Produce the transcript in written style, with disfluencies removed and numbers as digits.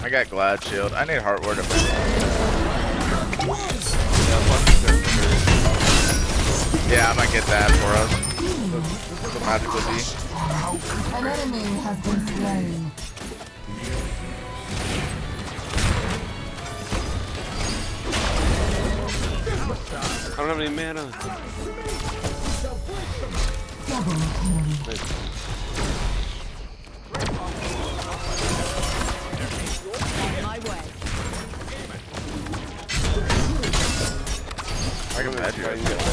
I got Glad Shield. I need Heartward to bring. Yeah, I might get that for us. The magic would be. An enemy has been slain. I don't have any mana. Double kill. Nice. My way. I can magic.